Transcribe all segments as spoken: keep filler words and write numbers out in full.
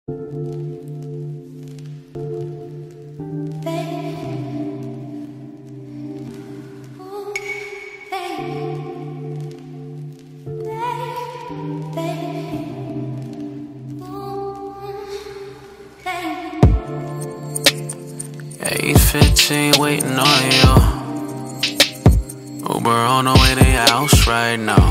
eight fifteen waiting on you. Uber on the way to your house right now.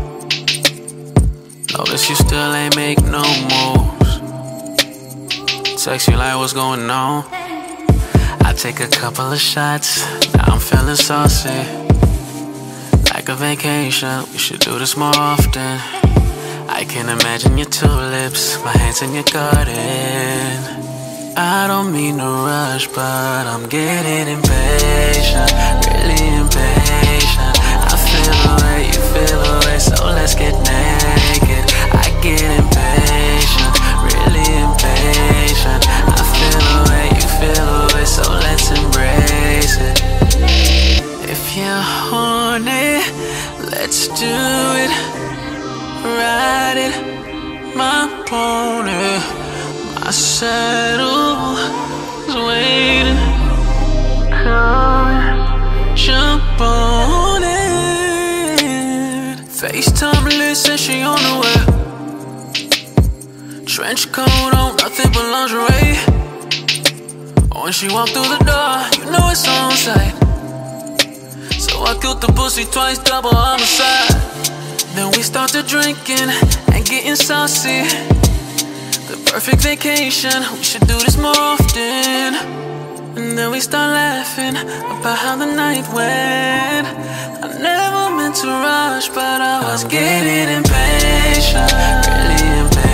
Notice you still ain't make no moves. Text you like what's going on. I take a couple of shots, now I'm feeling saucy. Like a vacation, we should do this more often. I can imagine your tulips, my hands in your garden. I don't mean to rush, but I'm getting impatient, really impatient. I feel the way you feel the way, so let's get naked. I get impatient, really impatient. I feel the way you feel the way, so let's embrace it. If you're horny, let's do it. Ride it, my pony. My saddle is waiting. Come jump on it. Facetime list says she on the way. Trench coat on, nothing but lingerie. When she walked through the door, you know it's on sight. So I killed the pussy twice, double homicide. Then we started drinking and getting saucy. The perfect vacation, we should do this more often. And then we start laughing about how the night went. I never meant to rush, but I was getting impatient, really impatient.